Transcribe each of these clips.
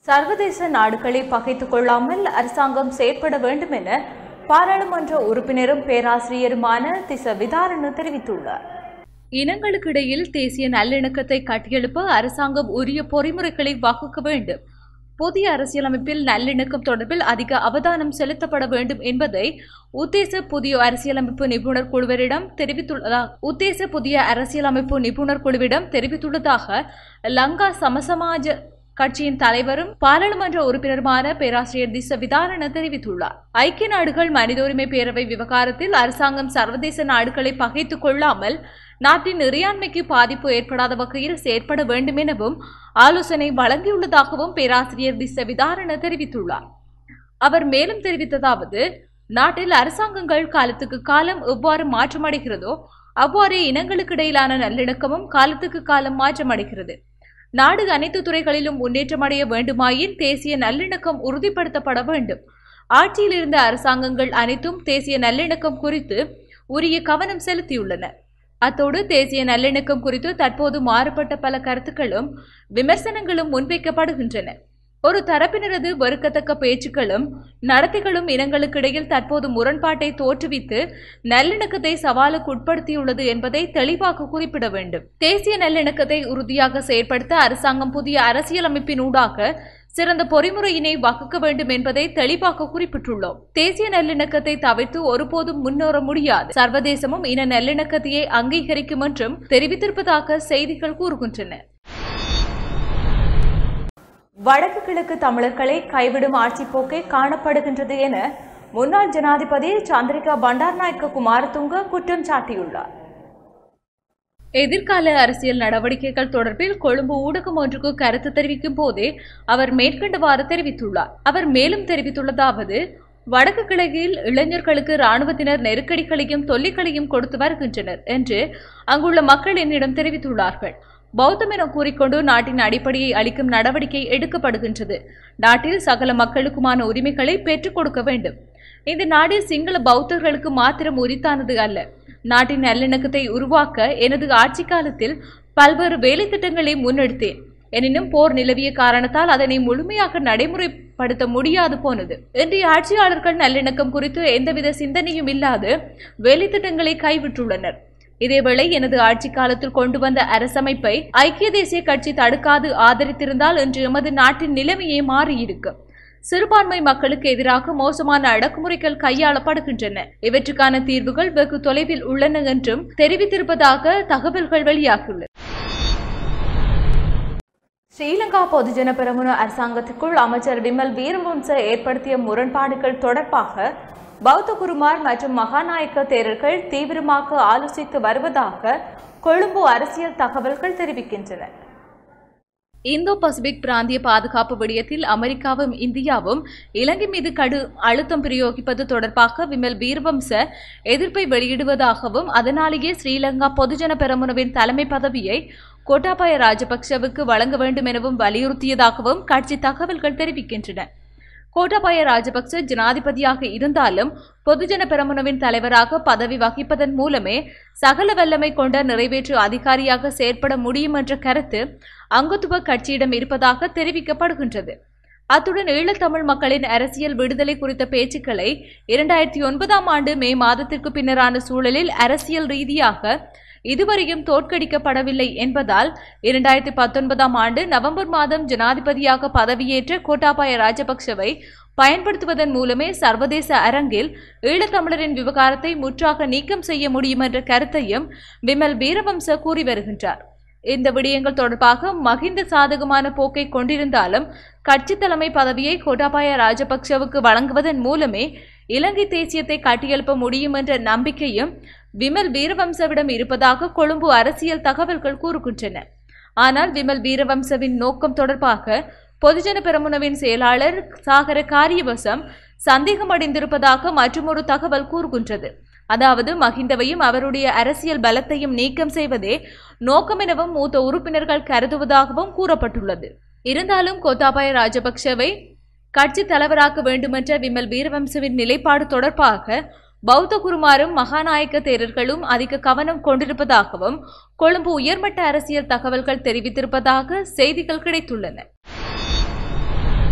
சர்வதேச நாடுகளை பகைத்துக் கொள்ளாமல் அரசாங்கம் செயற்பட வேண்டும் என பாராளுமன்ற உறுப்பினரும் பேராசிரியருமான திச விதாரண தெரிவித்துள்ளார். இனங்களுக்கிடையில் தேசிய நல்லிணக்கத்தை கட்டியெழுப்ப அரசாங்கம் உரிய பொறிமுறைகளை வகுக்க வேண்டும். புதிய அரசியலமைப்பில் நல்லிணக்கம் தொடர்பில் அதிக அவதானம் செலுத்தப்பட வேண்டும் என்பதை உத்தேச புதிய அரசியலமைப்பு நிபுணர் குழுவிடம் தெரிவித்துள்ளதாக லங்கா சமசமாஜ கட்சியின் தலைவரும் பாராளுமன்ற உறுப்பினருமான பேராசிரியர் திச விதாரண தெரிவித்துள்ளார். ஐக்கிய நாடுகள் மனித உரிமை பேரவை விவகாரத்தில் அரசாங்கம் சர்வதேச நாடுகளை பகைத்துக் கொள்ளாமல் நாட்டின் இறையாண்மைக்கு பாதிப்பு ஏற்படாத வகையில் செயற்பட வேண்டும் எனவும் ஆலோசனை வழங்கியுள்ளதாகவும் பேராசிரியர் திச விதாரண தெரிவித்துள்ளார். அவர் மேலும் தெரிவித்ததாவது, நாட்டில் அரசாங்கங்கள் காலத்துக்கு காலம் எவ்வாறு மாற்றமடைகிறதோ அவ்வாறே இனங்களுக்கிடையிலான நல்லிணக்கமும் காலத்துக்கு காலம் மாற்றமடைகிறது. நாடு அனைத்து துறைகளிலும் முன்னேற்றமடைய வேண்டுமாயின் தேசிய நல்லிணக்கம் உறுதிப்படுத்தப்பட வேண்டும். ஆட்சியில் இருந்த அரசாங்கங்கள் அனைத்தும் தேசிய நல்லிணக்கம் குறித்து உரிய கவனம் செலுத்தியுள்ளன. அத்தோடு தேசிய நல்லிணக்கம் குறித்து தற்போது மாறுபட்ட பல கருத்துக்களும் விமர்சனங்களும் முன்வைக்கப்படுகின்றன. ஒரு தரப்பினரது வெறுக்கத்தக்க பேச்சுக்களும் நடத்தைகளும் இனங்களுக்கிடையில் தற்போது முரண்பாட்டை தோற்றுவித்து நல்லிணக்கத்தை சவாலுக்கு உட்படுத்தியுள்ளது என்பதை தெளிவாக குறிப்பிட வேண்டும். தேசிய நல்லிணக்கத்தை உறுதியாக செயற்படுத்த அரசாங்கம் புதிய அரசியலமைப்பினூடாக சிறந்த பொறிமுறையினை வகுக்க வேண்டும் என்பதை தெளிவாக குறிப்பிட்டுள்ளோம். தேசிய நல்லிணக்கத்தை தவிர்த்து ஒருபோதும் முன்னேற முடியாது. சர்வதேசமும் இன நல்லிணக்கத்தையே அங்கீகரிக்கும் என்றும் தெரிவித்திருப்பதாக செய்திகள் கூறுகின்றன. வடக்கு கிழக்கு தமிழர்களை கைவிடும் ஆட்சி போக்கே காணப்படுகின்றது என முன்னாள் ஜனாதிபதி சந்திரிகா பண்டாரநாயக்க குமாரதுங்க குற்றம் சாட்டியுள்ளார். எதிர்கால அரசியல் நடவடிக்கைகள் தொடர்பில் கொழும்பு ஊடகம் ஒன்றுக்கு கருத்து தெரிவிக்கும் போதே அவர் மேற்கண்டவாறு தெரிவித்துள்ளார். அவர் மேலும் தெரிவித்துள்ளதாவது, வடக்கு கிழக்கில் இளைஞர்களுக்கு இராணுவத்தினர் நெருக்கடிகளையும் தொல்லைகளையும் கொடுத்து வருகின்றனர் என்று அங்குள்ள மக்கள் என்னிடம் தெரிவித்துள்ளார்கள். பௌத்தம் என கூறிக்கொண்டு நாட்டின் அடிப்படையை அளிக்கும் நடவடிக்கை எடுக்கப்படுகின்றது. நாட்டில் சகல மக்களுக்குமான உரிமைகளை பெற்றுக் கொடுக்க வேண்டும். இந்த நாடு சிங்கள பௌத்தர்களுக்கு மாத்திரம் உரித்தானது அல்ல. நாட்டின் நல்லிணக்கத்தை உருவாக்க எனது ஆட்சி காலத்தில் பல்வேறு வேலை திட்டங்களை முன்னெடுத்தேன். எனினும் போர் நிலவிய காரணத்தால் அதனை முழுமையாக நடைமுறைப்படுத்த முடியாது போனது. இன்றைய ஆட்சியாளர்கள் நல்லிணக்கம் குறித்து எந்தவித சிந்தனையும் இல்லாது வேலை திட்டங்களை கைவிட்டுள்ளனர். இதேவேளை எனது ஆட்சி காலத்தில் கொண்டு வந்த அரசமைப்பை ஐக்கிய தேசிய கட்சி தடுக்காது ஆதரித்திருந்தால் இன்று எமது நாட்டின் நிலைமையே மாறியிருக்கும். சிறுபான்மை மக்களுக்கு எதிராக மோசமான அடக்குமுறைகள் கையாளப்படுகின்றன. இவற்றுக்கான தீர்வுகள் வெகு தொலைவில் உள்ளன என்றும் தெரிவித்திருப்பதாக தகவல்கள் வெளியாகியுள்ளன. ஸ்ரீலங்கா பொதுஜன பெரமுன அரசாங்கத்திற்குள் அமைச்சர் விமல் வீரவன்ச ஏற்படுத்திய முரண்பாடுகள் தொடர்பாக பௌத்த குருமார் மற்றும் மகாநாயக்க தேரர்கள் தீவிரமாக ஆலோசித்து வருவதாக கொழும்பு அரசியல் தகவல்கள் தெரிவிக்கின்றன. இந்தோ பசிபிக் பிராந்திய பாதுகாப்பு விடயத்தில் அமெரிக்காவும் இந்தியாவும் இலங்கை மீது கடும் அழுத்தம் பிரயோகிப்பது தொடர்பாக விமல் வீரவன்ச எதிர்ப்பை வெளியிடுவதாகவும் அதனாலேயே ஸ்ரீலங்கா பொதுஜன பெரமுனவின் தலைமை பதவியை கோட்டாபய ராஜபக்சவுக்கு வழங்க வேண்டும் எனவும் வலியுறுத்தியதாகவும் கட்சி தகவல்கள் தெரிவிக்கின்றன. கோட்டாபய ராஜபக்ச ஜனாதிபதியாக இருந்தாலும் பொதுஜன பெரமுனவின் தலைவராக பதவி வகிப்பதன் மூலமே சகல வல்லமை கொண்ட நிறைவேற்று அதிகாரியாக செயற்பட முடியும் என்ற கருத்து அங்கத்துவ கட்சியிடம் இருப்பதாக தெரிவிக்கப்படுகின்றது. அத்துடன் ஈழத்தமிழ் மக்களின் அரசியல் விடுதலை குறித்த பேச்சுக்களை 2009ஆம் ஆண்டு மே மாதத்திற்கு பின்னரான சூழலில் அரசியல் ரீதியாக இதுவரையும் தோற்கடிக்கப்படவில்லை என்பதால் 2019ஆம் ஆண்டு நவம்பர் மாதம் ஜனாதிபதியாக பதவியேற்ற கோட்டாபய ராஜபக்சவை பயன்படுத்துவதன் மூலமே சர்வதேச அரங்கில் ஈழத்தமிழரின் விவகாரத்தை முற்றாக நீக்கம் செய்ய முடியும் என்ற கருத்தையும் விமல் வீரவன்ச கூறி வருகின்றார். இந்த விடயங்கள் தொடர்பாக மகிந்த சாதகமான போக்கை கொண்டிருந்தாலும் கட்சி தலைமை பதவியை கோட்டாபய ராஜபக்சவுக்கு வழங்குவதன் மூலமே இலங்கை தேசியத்தை கட்டியெழுப்ப முடியும் என்ற நம்பிக்கையும் விமல் வீரவன்சவிடம் இருப்பதாக கொழும்பு அரசியல் தகவல்கள் கூறுகின்றன. ஆனால் விமல் வீரவன்சவின் நோக்கம் தொடர்பாக பொதுஜன பெரமுனவின் செயலாளர் சாகர காரியவசம் சந்தேகமடைந்திருப்பதாக மற்றொரு தகவல் கூறுகின்றது. அதாவது மகிந்தவையும் அவருடைய அரசியல் பலத்தையும் நீக்கம் செய்வதே நோக்கம் எனவும் மூத்த உறுப்பினர்கள் கருதுவதாகவும் கூறப்பட்டுள்ளது. இருந்தாலும் கோட்டாபய ராஜபக்சவை கட்சி தலைவராக்க வேண்டுமென்ற விமல் வீரவன்சவின் நிலைப்பாடு தொடர்பாக பௌத்த குருமாரும் மகாநாயக்க தேரர்களும் அதிக கவனம் கொண்டிருப்பதாகவும் கொழும்பு உயர்மட்ட அரசியல் தகவல்கள் தெரிவித்திருப்பதாக செய்திகள் கிடைத்துள்ளன.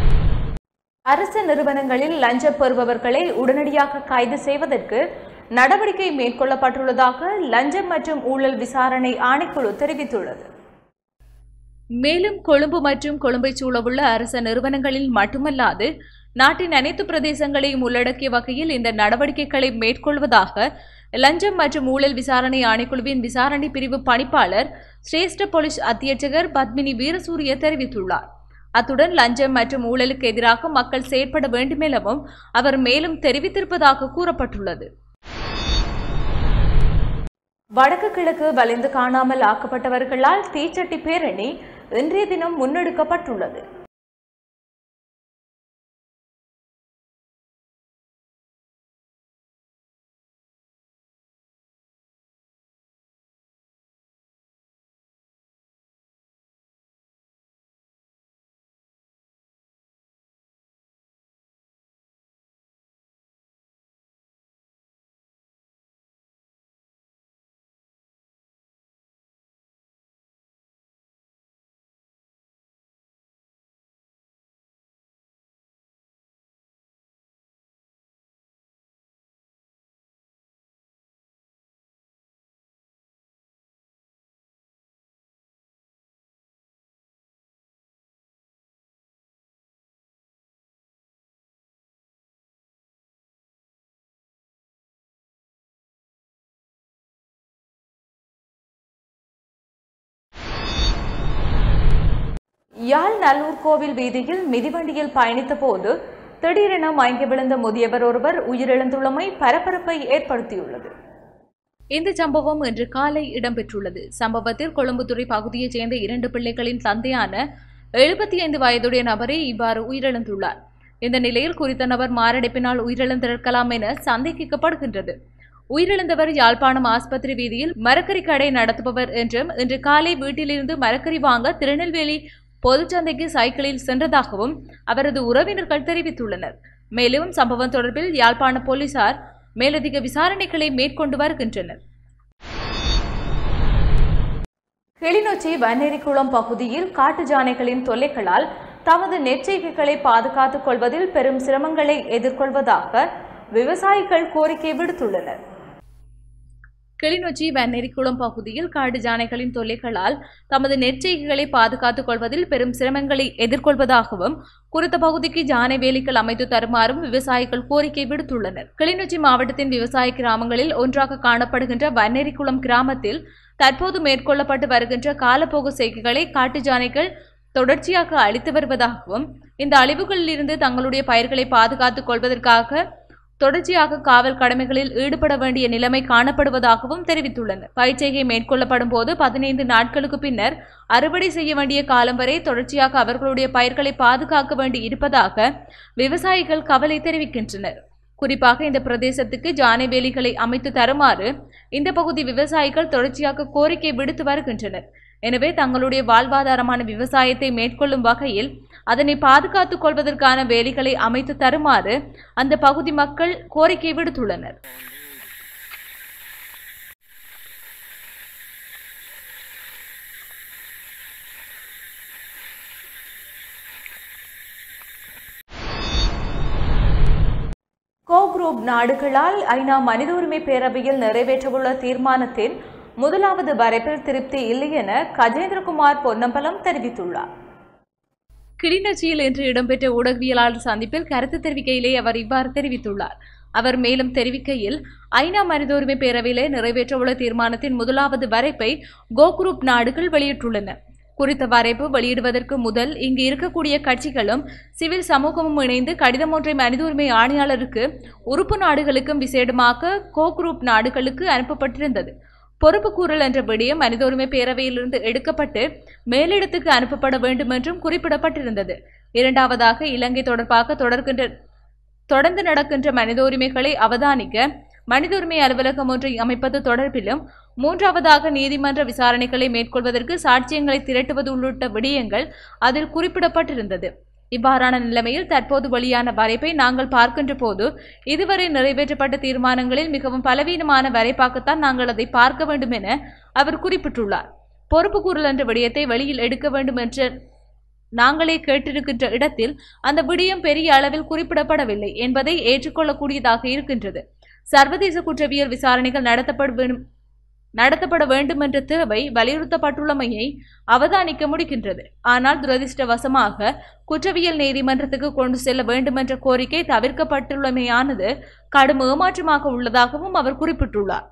அரசு நிறுவனங்களில் லஞ்சம் பெறுபவர்களை உடனடியாக கைது செய்வதற்கு நடவடிக்கை மேற்கொள்ளப்பட்டுள்ளதாக லஞ்சம் மற்றும் ஊழல் விசாரணை ஆணைக்குழு தெரிவித்துள்ளது. மேலும் கொழும்பு மற்றும் கொழும்பைச் சூழவுள்ள அரச நிறுவனங்களில் மட்டுமல்லாது நாட்டின் அனைத்து பிரதேசங்களையும் உள்ளடக்கிய வகையில் இந்த நடவடிக்கைகளை மேற்கொள்வதாக லஞ்சம் மற்றும் ஊழல் விசாரணை ஆணைக்குழுவின் விசாரணை பிரிவு பணிப்பாளர் சிரேஷ்ட போலீஸ் அத்தியட்சகர் பத்மினி வீரசூரிய தெரிவித்துள்ளார். அத்துடன் லஞ்சம் மற்றும் ஊழலுக்கு எதிராக மக்கள் செயற்பட வேண்டுமெனவும் அவர் மேலும் தெரிவித்திருப்பதாக கூறப்பட்டுள்ளது. வடக்கு கிழக்கு வலிந்து காணாமல் ஆக்கப்பட்டவர்களால் தீச்சட்டி பேரணி இன்றைய தினம் முன்னெடுக்கப்பட்டுள்ளது. யாழ் நல்லூர் கோவில் வீதியில் மிதிவண்டியில் பயணித்த போது திடீரென மயங்கி விழுந்த முதியவர் ஒருவர் உயிரிழந்துள்ளமை பரபரப்பை ஏற்படுத்தியுள்ளது. இந்த சம்பவம் இன்று காலை இடம்பெற்றுள்ளது. சம்பவத்தில் கொழும்புத்துறை பகுதியைச் சேர்ந்த 2 பிள்ளைகளின் தந்தையான 75 வயதுடைய நபரே இவ்வாறு உயிரிழந்துள்ளார். இந்த நிலையில் குறித்த நபர் மாரடைப்பினால் உயிரிழந்திருக்கலாம் என சந்தேகிக்கப்படுகின்றது. உயிரிழந்தவர் யாழ்ப்பாணம் ஆஸ்பத்திரி வீதியில் மரக்கறி கடை நடத்துபவர் என்றும் இன்று காலை வீட்டிலிருந்து மரக்கறி வாங்க திருநெல்வேலி பொதுச்சந்தைக்கு சைக்கிளில் சென்றதாகவும் அவரது உறவினர்கள் தெரிவித்துள்ளனர். மேலும் சம்பவம் தொடர்பில் யாழ்ப்பாண போலீசார் மேலதிக விசாரணைகளை மேற்கொண்டு வருகின்றனர். கிளிநொச்சி வன்னேரிக்குளம் பகுதியில் காட்டு யானைகளின் தொல்லைகளால் தமது நெற்செய்கைகளை பாதுகாத்துக் கொள்வதில் பெரும் சிரமங்களை எதிர்கொள்வதாக விவசாயிகள் கோரிக்கை விடுத்துள்ளனர். கிளிநொச்சி வன்னேரிக்குளம் பகுதியில் காடு யானைகளின் தொல்லைகளால் தமது நெற்செய்கைகளை பாதுகாத்துக் கொள்வதில் பெரும் சிரமங்களை எதிர்கொள்வதாகவும் குறித்த பகுதிக்கு யானை வேலிகள் அமைத்து தருமாறும் விவசாயிகள் கோரிக்கை விடுத்துள்ளனர். கிளிநொச்சி மாவட்டத்தின் விவசாய கிராமங்களில் ஒன்றாக காணப்படுகின்ற வன்னேரிக்குளம் கிராமத்தில் தற்போது மேற்கொள்ளப்பட்டு வருகின்ற காலப்போக்கு செய்கைகளை காட்டு யானைகள் தொடர்ச்சியாக அளித்து வருவதாகவும் இந்த அழிவுகளில் இருந்து தங்களுடைய பயிர்களை பாதுகாத்துக் கொள்வதற்காக தொடர்ச்சியாக காவல் கடமைகளில் ஈடுபட வேண்டிய நிலைமை காணப்படுவதாகவும் தெரிவித்துள்ளனர். பயிர்ச்செய்கை மேற்கொள்ளப்படும் போது 15 நாட்களுக்கு பின்னர் அறுவடை செய்ய வேண்டிய காலம் வரை தொடர்ச்சியாக அவர்களுடைய பயிர்களை பாதுகாக்க வேண்டி இருப்பதாக விவசாயிகள் கவலை தெரிவிக்கின்றனர். குறிப்பாக இந்த பிரதேசத்துக்கு யானை வேலிகளை அமைத்து தருமாறு இந்த பகுதி விவசாயிகள் தொடர்ச்சியாக கோரிக்கை விடுத்து வருகின்றனர். எனவே தங்களுடைய வாழ்வாதாரமான விவசாயத்தை மேற்கொள்ளும் வகையில் அதனை பாதுகாத்துக் கொள்வதற்கான வேலிகளை அமைத்து தருமாறு அந்த பகுதி மக்கள் கோரிக்கை விடுத்துள்ளனர். கோ குரூப் நாடுகளால் ஐநா மனித உரிமை பேரவையில் நிறைவேற்றவுள்ள தீர்மானத்தின் முதலாவது வரைப்பில் திருப்தி இல்லை என கஜேந்திரகுமார் பொன்னம்பலம் தெரிவித்துள்ளார். கிளிநொச்சியில் இன்று இடம்பெற்ற ஊடகவியலாளர் சந்திப்பில் கருத்து தெரிவிக்கையிலே அவர் இவ்வாறு தெரிவித்துள்ளார். அவர் மேலும் தெரிவிக்கையில் ஐநா மனித உரிமை பேரவையிலே நிறைவேற்றவுள்ள தீர்மானத்தின் முதலாவது வரைப்பை கோ குரூப் நாடுகள் வெளியிட்டுள்ளன. குறித்த வரைப்பு வெளியிடுவதற்கு முதல் இங்கு இருக்கக்கூடிய கட்சிகளும் சிவில் சமூகமும் இணைந்து கடிதம் ஒன்றை மனித உரிமை ஆணையாளருக்கு உறுப்பு நாடுகளுக்கும் விசேடமாக கோ குரூப் நாடுகளுக்கு அனுப்பப்பட்டிருந்தது. பொறுப்புக்கூறல் என்ற விடயம் மனித உரிமை பேரவையிலிருந்து எடுக்கப்பட்டு மேலிடத்துக்கு அனுப்பப்பட வேண்டும் என்றும் குறிப்பிடப்பட்டிருந்தது. இரண்டாவதாக இலங்கை தொடர்பாக தொடர்ந்து நடக்கின்ற மனித உரிமைகளை அவதானிக்க மனித உரிமை அலுவலகம் ஒன்றை அமைப்பது தொடர்பிலும், மூன்றாவதாக நீதிமன்ற விசாரணைகளை மேற்கொள்வதற்கு சாட்சியங்களை திரட்டுவது உள்ளிட்ட விடயங்கள் அதில் குறிப்பிடப்பட்டிருந்தது. இவ்வாறான நிலைமையில் தற்போது வெளியான வரைப்பை நாங்கள் பார்க்கின்ற போது இதுவரை நிறைவேற்றப்பட்ட தீர்மானங்களில் மிகவும் பலவீனமான வரைப்பாகத்தான் நாங்கள் அதை பார்க்க வேண்டும் என அவர் குறிப்பிட்டுள்ளார். பொறுப்புக்கூறல் என்ற விடயத்தை வெளியில் எடுக்க வேண்டும் என்ற நாங்களே கேட்டிருக்கின்ற இடத்தில் அந்த விடயம் பெரிய அளவில் குறிப்பிடப்படவில்லை என்பதை ஏற்றுக்கொள்ளக்கூடியதாக இருக்கின்றது. சர்வதேச குற்றவியல் விசாரணைகள் நடத்தப்பட வேண்டும் என்ற தேவை வலியுறுத்தப்பட்டுள்ளமையை அவதானிக்க முடிகின்றது. ஆனால் துரதிர்ஷ்டவசமாக குற்றவியல் நீதிமன்றத்துக்கு கொண்டு செல்ல வேண்டும் என்ற கோரிக்கை தவிர்க்கப்பட்டுள்ளமையானது கடும் ஏமாற்றமாக உள்ளதாகவும் அவர் குறிப்பிட்டுள்ளார்.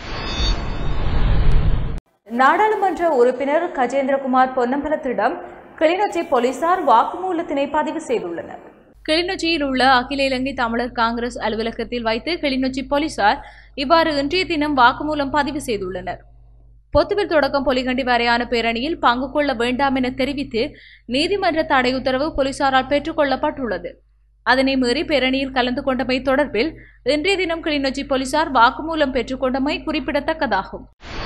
நாடாளுமன்ற உறுப்பினர் கஜேந்திரகுமார் பொன்னம்பலத்திடம் கிளிநொச்சி போலீசார் வாக்குமூலத்தினை பதிவு செய்துள்ளனர். கிளிநொச்சியில் உள்ள அகில இலங்கை தமிழர் காங்கிரஸ் அலுவலகத்தில் வைத்து கிளிநொச்சி போலீசார் இவ்வாறு இன்றைய தினம் வாக்குமூலம் பதிவு செய்துள்ளனர். பொத்துவில் தொடக்கம் பொலிகண்டி வரையான பேரணியில் பங்கு கொள்ள வேண்டாம் என தெரிவித்து நீதிமன்ற தடை உத்தரவு போலீசாரால் பெற்றுக் கொள்ளப்பட்டுள்ளது. அதனை மீறி பேரணியில் கலந்து கொண்டமை தொடர்பில் இன்றைய தினம் கிளிநொச்சி போலீசார் வாக்குமூலம் பெற்றுக் கொண்டமை குறிப்பிடத்தக்கதாகும்.